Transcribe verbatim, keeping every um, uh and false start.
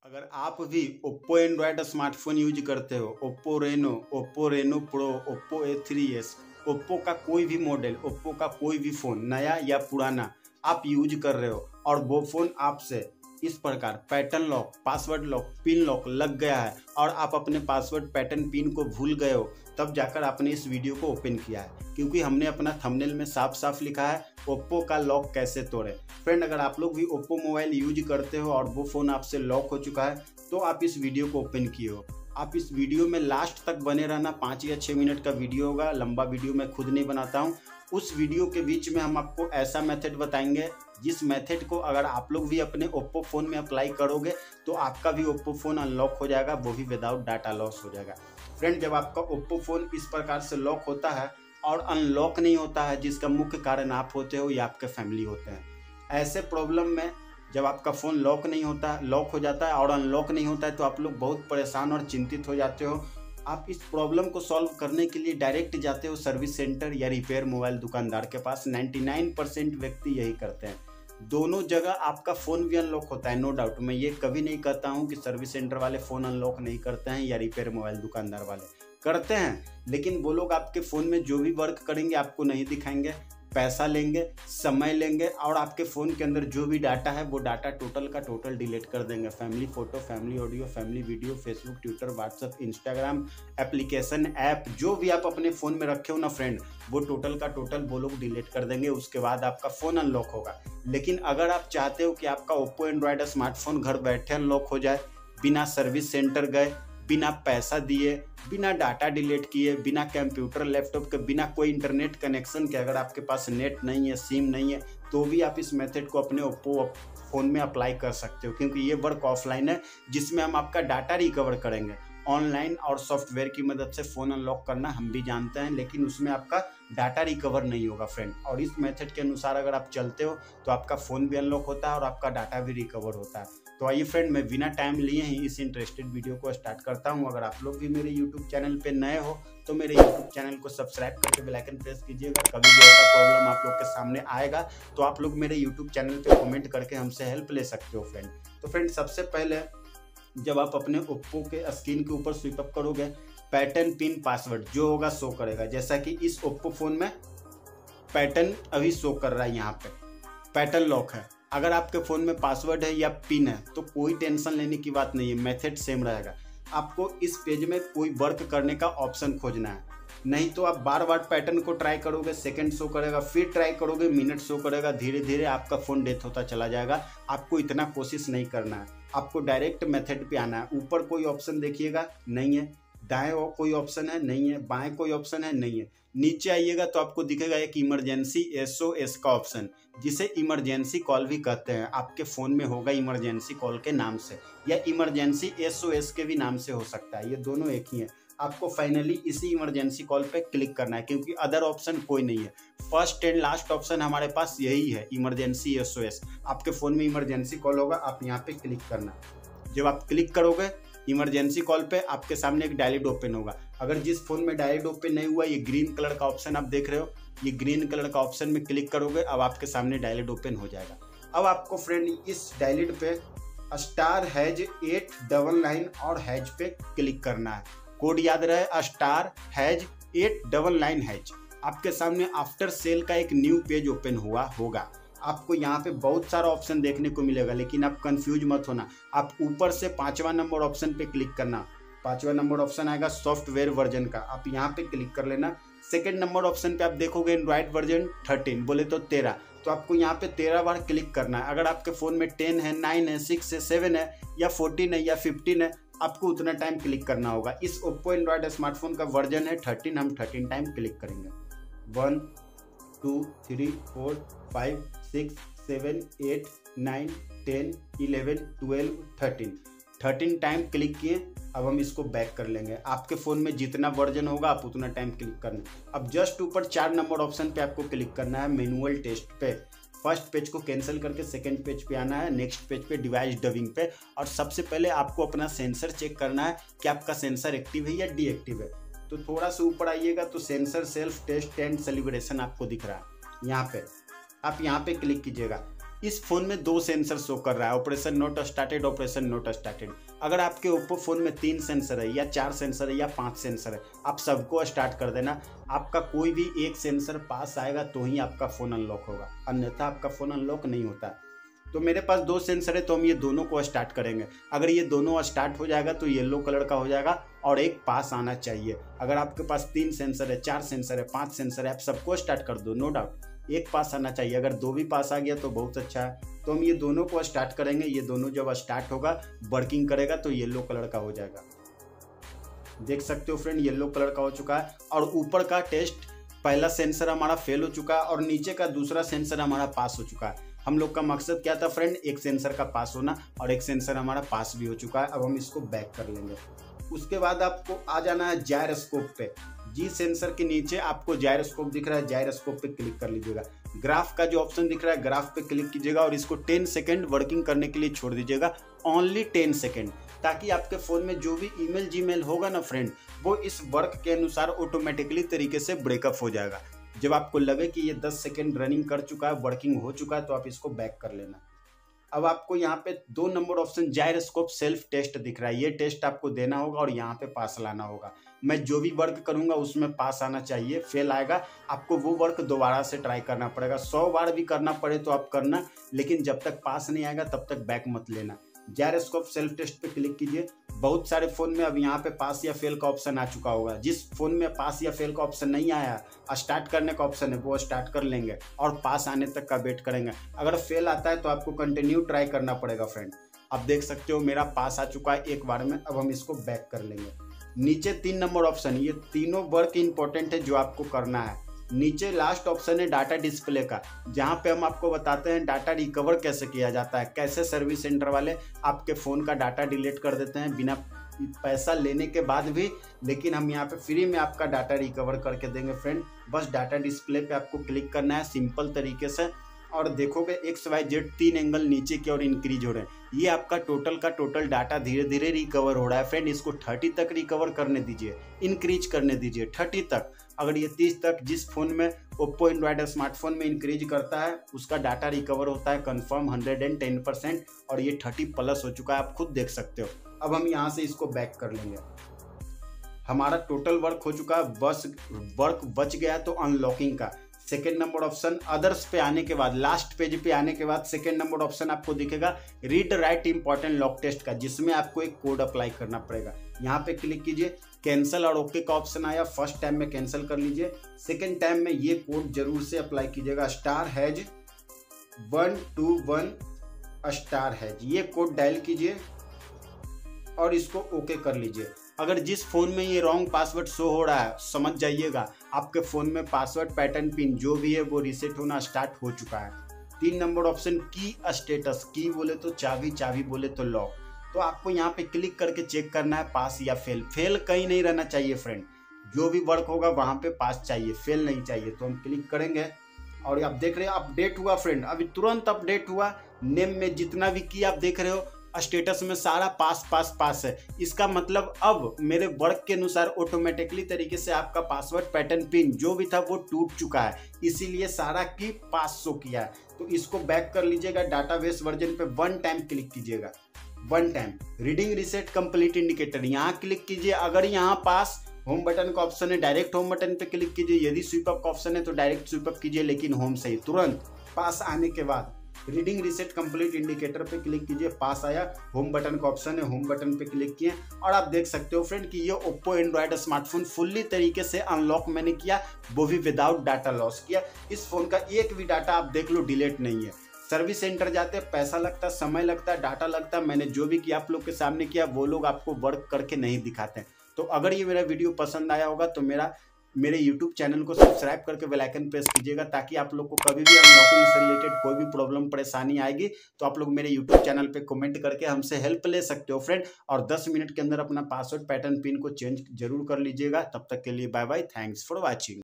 अगर आप भी ओप्पो एंड्रॉयड स्मार्टफोन यूज करते हो, Oppo Reno, Oppo Reno pro, Oppo A three S, Oppo का कोई भी मॉडल, ओप्पो का कोई भी फ़ोन नया या पुराना आप यूज कर रहे हो और वो फ़ोन आपसे इस प्रकार pattern lock, password lock, pin lock लग गया है और आप अपने पासवर्ड, पैटर्न, पिन को भूल गए हो, तब जाकर आपने इस वीडियो को ओपन किया है, क्योंकि हमने अपना थंबनेल में साफ साफ लिखा है ओप्पो का लॉक कैसे तोड़े। फ्रेंड, अगर आप लोग भी ओप्पो मोबाइल यूज करते हो और वो फ़ोन आपसे लॉक हो चुका है तो आप इस वीडियो को ओपन किए हो। आप इस वीडियो में लास्ट तक बने रहना। पाँच या छः मिनट का वीडियो होगा, लंबा वीडियो मैं खुद नहीं बनाता हूँ। उस वीडियो के बीच में हम आपको ऐसा मेथड बताएंगे जिस मेथड को अगर आप लोग भी अपने ओप्पो फ़ोन में अप्लाई करोगे तो आपका भी ओप्पो फ़ोन अनलॉक हो जाएगा, वो भी विदाउट डाटा लॉस हो जाएगा। फ्रेंड, जब आपका ओप्पो फ़ोन इस प्रकार से लॉक होता है और अनलॉक नहीं होता है, जिसका मुख्य कारण आप होते हो या आपके फैमिली होते हैं, ऐसे प्रॉब्लम में जब आपका फ़ोन लॉक नहीं होता है, लॉक हो जाता है और अनलॉक नहीं होता है तो आप लोग बहुत परेशान और चिंतित हो जाते हो। आप इस प्रॉब्लम को सॉल्व करने के लिए डायरेक्ट जाते हो सर्विस सेंटर या रिपेयर मोबाइल दुकानदार के पास। निन्यानवे परसेंट व्यक्ति यही करते हैं। दोनों जगह आपका फ़ोन भी अनलॉक होता है, नो डाउट। मैं ये कभी नहीं कहता हूँ कि सर्विस सेंटर वाले फ़ोन अनलॉक नहीं करते हैं या रिपेयर मोबाइल दुकानदार वाले करते हैं, लेकिन वो लोग आपके फ़ोन में जो भी वर्क करेंगे आपको नहीं दिखाएंगे, पैसा लेंगे, समय लेंगे और आपके फ़ोन के अंदर जो भी डाटा है वो डाटा टोटल का टोटल डिलीट कर देंगे। Family photo, family audio, family video, Facebook, Twitter, WhatsApp, Instagram, application, app जो भी आप अपने फ़ोन में रखे हो ना फ्रेंड, वो टोटल का टोटल वो लोग डिलीट कर देंगे। उसके बाद आपका फ़ोन अनलॉक होगा। लेकिन अगर आप चाहते हो कि आपका ओप्पो एंड्रॉयड स्मार्टफोन घर बैठे अनलॉक हो जाए, बिना सर्विस सेंटर गए, बिना पैसा दिए, बिना डाटा डिलीट किए, बिना कंप्यूटर, लैपटॉप के, बिना कोई इंटरनेट कनेक्शन के, अगर आपके पास नेट नहीं है, सिम नहीं है, तो भी आप इस मेथड को अपने ओप्पो फ़ोन में अप्लाई कर सकते हो, क्योंकि ये वर्क ऑफलाइन है जिसमें हम आपका डाटा रिकवर करेंगे। ऑनलाइन और सॉफ्टवेयर की मदद से फ़ोन अनलॉक करना हम भी जानते हैं, लेकिन उसमें आपका डाटा रिकवर नहीं होगा फ्रेंड। और इस मेथड के अनुसार अगर आप चलते हो तो आपका फ़ोन भी अनलॉक होता है और आपका डाटा भी रिकवर होता है। तो आइए फ्रेंड, मैं बिना टाइम लिए ही इस इंटरेस्टेड वीडियो को स्टार्ट करता हूं। अगर आप लोग भी मेरे यूट्यूब चैनल पे नए हो तो मेरे यूट्यूब चैनल को सब्सक्राइब करके बेल आइकन प्रेस कीजिएगा। कभी भी ऐसा प्रॉब्लम आप लोग के सामने आएगा तो आप लोग मेरे यूट्यूब चैनल पे कमेंट करके हमसे हेल्प ले सकते हो फ्रेंड। तो फ्रेंड, सबसे पहले जब आप अपने ओप्पो के स्क्रीन के ऊपर स्विप अप करोगे, पैटर्न, पिन, पासवर्ड जो होगा शो करेगा। जैसा कि इस ओप्पो फ़ोन में पैटर्न अभी शो कर रहा है, यहाँ पे पैटर्न लॉक है। अगर आपके फ़ोन में पासवर्ड है या पिन है तो कोई टेंशन लेने की बात नहीं है, मेथड सेम रहेगा। आपको इस पेज में कोई वर्क करने का ऑप्शन खोजना है, नहीं तो आप बार बार पैटर्न को ट्राई करोगे, सेकंड शो करेगा, फिर ट्राई करोगे, मिनट शो करेगा, धीरे धीरे आपका फ़ोन डेथ होता चला जाएगा। आपको इतना कोशिश नहीं करना है, आपको डायरेक्ट मेथड पे आना है। ऊपर कोई ऑप्शन देखिएगा, नहीं है। दाएं और कोई ऑप्शन है, नहीं है। बाएं कोई ऑप्शन है, नहीं है। नीचे आइएगा तो आपको दिखेगा एक इमरजेंसी एस ओ एस का ऑप्शन, जिसे इमरजेंसी कॉल भी कहते हैं। आपके फ़ोन में होगा इमरजेंसी कॉल के नाम से या इमरजेंसी एस ओ एस के भी नाम से हो सकता है, ये दोनों एक ही है। आपको फाइनली इसी इमरजेंसी कॉल पे क्लिक करना है, क्योंकि अदर ऑप्शन कोई नहीं है। फर्स्ट एंड लास्ट ऑप्शन हमारे पास यही है, इमरजेंसी एस ओ एस। आपके फ़ोन में इमरजेंसी कॉल होगा, आप यहाँ पे क्लिक करना। जब आप क्लिक करोगे इमरजेंसी कॉल पे, आपके सामने एक डायलेट ओपन होगा। अगर जिस फ़ोन में डायलेट ओपन नहीं हुआ, ये ग्रीन कलर का ऑप्शन आप देख रहे हो, ये ग्रीन कलर का ऑप्शन में क्लिक करोगे, अब आपके सामने डायलेट ओपन हो जाएगा। अब आपको फ्रेंड इस डायलेट पे star hash eight double nine और हैज पे क्लिक करना है। कोड याद रहे, star hash eight double nine hash. आपके सामने आफ्टर सेल का एक न्यू पेज ओपन हुआ होगा। आपको यहाँ पे बहुत सारा ऑप्शन देखने को मिलेगा, लेकिन आप कंफ्यूज मत होना। आप ऊपर से पांचवा नंबर ऑप्शन पे क्लिक करना। पांचवा नंबर ऑप्शन आएगा सॉफ्टवेयर वर्जन का, आप यहाँ पे क्लिक कर लेना। सेकंड नंबर ऑप्शन पे आप देखोगे एंड्रॉयड वर्जन थर्टीन, बोले तो तेरह, तो आपको यहाँ पे तेरह बार क्लिक करना है। अगर आपके फ़ोन में टेन है, नाइन है, सिक्स है, सेवन है या फोर्टीन है या फिफ्टीन है, आपको उतना टाइम क्लिक करना होगा। इस ओप्पो एंड्रॉयड स्मार्टफोन का वर्जन है थर्टीन, हम थर्टीन टाइम क्लिक करेंगे। One two three four five six seven eight nine ten eleven twelve thirteen thirteen time click किए। अब हम इसको बैक कर लेंगे। आपके फ़ोन में जितना वर्जन होगा आप उतना टाइम क्लिक करना। अब जस्ट ऊपर चार नंबर ऑप्शन पे आपको क्लिक करना है, मैनुअल टेस्ट पे। फर्स्ट पेज को कैंसिल करके सेकंड पेज पे आना है, नेक्स्ट पेज पे डिवाइस डबिंग पे। और सबसे पहले आपको अपना सेंसर चेक करना है कि आपका सेंसर एक्टिव है या डीएक्टिव है। तो थोड़ा सा ऊपर आइएगा तो sensor self test and calibration आपको दिख रहा है। यहाँ पे आप यहाँ पे क्लिक कीजिएगा। इस फोन में दो सेंसर शो कर रहा है, operation not started, operation not started. अगर आपके ओप्पो फोन में तीन सेंसर है या चार सेंसर है या पांच सेंसर है, आप सबको स्टार्ट कर देना। आपका कोई भी एक सेंसर पास आएगा तो ही आपका फोन अनलॉक होगा, अन्यथा आपका फोन अनलॉक नहीं होता। तो मेरे पास दो सेंसर है तो हम ये दोनों को स्टार्ट करेंगे। अगर ये दोनों स्टार्ट हो जाएगा तो येलो कलर का हो जाएगा और एक पास आना चाहिए। अगर आपके पास तीन सेंसर है, चार सेंसर है, पांच सेंसर है, आप सबको स्टार्ट कर दो, नो डाउट एक पास आना चाहिए। अगर दो भी पास आ गया तो बहुत अच्छा है। तो हम ये दोनों को स्टार्ट करेंगे। ये दोनों जब स्टार्ट होगा, वर्किंग करेगा तो येलो कलर का हो जाएगा। देख सकते हो फ्रेंड, येलो कलर का हो चुका है। और ऊपर का टेस्ट पहला सेंसर हमारा फेल हो चुका है और नीचे का दूसरा सेंसर हमारा पास हो चुका है। हम लोग का मकसद क्या था फ्रेंड, एक सेंसर का पास होना, और एक सेंसर हमारा पास भी हो चुका है। अब हम इसको बैक कर लेंगे। उसके बाद आपको आ जाना है जायरोस्कोप पे। जी सेंसर के नीचे आपको जायरोस्कोप दिख रहा है, जायरोस्कोप पे क्लिक कर लीजिएगा। ग्राफ का जो ऑप्शन दिख रहा है, ग्राफ पे क्लिक कीजिएगा और इसको टेन सेकेंड वर्किंग करने के लिए छोड़ दीजिएगा, ओनली टेन सेकेंड, ताकि आपके फ़ोन में जो भी ईमेल जीमेल होगा ना फ्रेंड, वो इस वर्क के अनुसार ऑटोमेटिकली तरीके से ब्रेकअप हो जाएगा। जब आपको लगे कि ये दस सेकेंड रनिंग कर चुका है, वर्किंग हो चुका है, तो आप इसको बैक कर लेना। अब आपको यहाँ पे दो number option gyroscope self test दिख रहा है, ये टेस्ट आपको देना होगा और यहाँ पे पास लाना होगा। मैं जो भी वर्क करूँगा उसमें पास आना चाहिए, फेल आएगा आपको वो वर्क दोबारा से ट्राई करना पड़ेगा। सौ बार भी करना पड़े तो आप करना, लेकिन जब तक पास नहीं आएगा तब तक बैक मत लेना। जायरोस्कोप सेल्फ टेस्ट पे क्लिक कीजिए। बहुत सारे फ़ोन में अब यहाँ पे पास या फेल का ऑप्शन आ चुका होगा। जिस फ़ोन में पास या फेल का ऑप्शन नहीं आया, स्टार्ट करने का ऑप्शन है, वो स्टार्ट कर लेंगे और पास आने तक का वेट करेंगे। अगर फेल आता है तो आपको कंटिन्यू ट्राई करना पड़ेगा फ्रेंड। अब देख सकते हो मेरा पास आ चुका है एक बार में। अब हम इसको बैक कर लेंगे। नीचे तीन नंबर ऑप्शन, ये तीनों वर्क इंपॉर्टेंट है जो आपको करना है। नीचे लास्ट ऑप्शन है डाटा डिस्प्ले का, जहाँ पे हम आपको बताते हैं डाटा रिकवर कैसे किया जाता है, कैसे सर्विस सेंटर वाले आपके फ़ोन का डाटा डिलीट कर देते हैं बिना पैसा लेने के बाद भी, लेकिन हम यहाँ पे फ्री में आपका डाटा रिकवर करके देंगे फ्रेंड। बस डाटा डिस्प्ले पे आपको क्लिक करना है सिंपल तरीके से, और देखोगे एक्स वाई जेड तीन एंगल नीचे की ओर इंक्रीज हो रहे हैं। ये आपका टोटल का टोटल डाटा धीरे धीरे रिकवर हो रहा है फ्रेंड। इसको थर्टी तक रिकवर करने दीजिए, इंक्रीज करने दीजिए थर्टी तक। अगर ये तीस तक जिस फ़ोन में ओप्पो एंड्रॉयड स्मार्टफोन में इंक्रीज करता है, उसका डाटा रिकवर होता है confirm hundred and ten percent, और ये थर्टी प्लस हो चुका है, आप खुद देख सकते हो। अब हम यहाँ से इसको बैक कर लेंगे। हमारा टोटल वर्क हो चुका है, बस वर्क बच गया है तो अनलॉकिंग का। सेकेंड नंबर ऑप्शन अदर्स पे आने के बाद, लास्ट पेज पे आने के बाद सेकेंड नंबर ऑप्शन आपको दिखेगा read write important lock test का, जिसमें आपको एक कोड अप्लाई करना पड़ेगा। यहाँ पे क्लिक कीजिए, कैंसिल और ओके का ऑप्शन आया, फर्स्ट टाइम में कैंसिल कर लीजिए, सेकेंड टाइम में ये कोड जरूर से अप्लाई कीजिएगा, star hash one two one star hash, ये कोड डायल कीजिए और इसको ओके कर लीजिए। अगर जिस फ़ोन में ये रॉन्ग पासवर्ड शो हो रहा है, समझ जाइएगा आपके फ़ोन में पासवर्ड पैटर्न पिन जो भी है वो रीसेट होना स्टार्ट हो चुका है। तीन नंबर ऑप्शन की स्टेटस, की बोले तो चाबी, चाबी बोले तो लॉक। तो आपको यहाँ पे क्लिक करके चेक करना है पास या फेल। फेल कहीं नहीं रहना चाहिए फ्रेंड, जो भी वर्क होगा वहाँ पे पास चाहिए, फेल नहीं चाहिए। तो हम क्लिक करेंगे और आप देख रहे हो अपडेट हुआ फ्रेंड, अभी तुरंत अपडेट हुआ। नेम में जितना भी की आप देख रहे हो, स्टेटस में सारा पास पास पास है। इसका मतलब अब मेरे वर्क के अनुसार ऑटोमेटिकली तरीके से आपका पासवर्ड पैटर्न पिन जो भी था वो टूट चुका है, इसीलिए सारा की पास शो किया है। तो इसको बैक कर लीजिएगा, डाटाबेस वर्जन पे वन टाइम क्लिक कीजिएगा, one time reading reset complete indicator, यहाँ क्लिक कीजिए। अगर यहाँ पास होम बटन का ऑप्शन है, डायरेक्ट होम बटन पे क्लिक कीजिए। यदि स्वीप अप का ऑप्शन है तो डायरेक्ट स्वीप अप कीजिए, लेकिन होम से ही तुरंत पास आने के बाद रीडिंग रीसेट कंप्लीट इंडिकेटर पे क्लिक कीजिए, पास आया। होम बटन का ऑप्शन है, होम बटन पे क्लिक किए और आप देख सकते हो फ्रेंड कि ये ओप्पो एंड्रॉयड स्मार्टफोन फुल्ली तरीके से अनलॉक मैंने किया, वो भी विदाउट डाटा लॉस किया। इस फोन का एक भी डाटा आप देख लो डिलीट नहीं है। सर्विस सेंटर जाते पैसा लगता, समय लगता, डाटा लगता। मैंने जो भी किया आप लोग के सामने किया, वो लोग आपको वर्क करके नहीं दिखाते। तो अगर ये मेरा वीडियो पसंद आया होगा तो मेरा मेरे यूट्यूब चैनल को सब्सक्राइब करके बेल आइकन प्रेस कीजिएगा, ताकि आप लोग को कभी भी अनलॉकिंग से रिलेटेड कोई भी प्रॉब्लम परेशानी आएगी तो आप लोग मेरे यूट्यूब चैनल पे कमेंट करके हमसे हेल्प ले सकते हो फ्रेंड। और दस मिनट के अंदर अपना पासवर्ड पैटर्न पिन को चेंज जरूर कर लीजिएगा। तब तक के लिए bye bye, thanks for watching.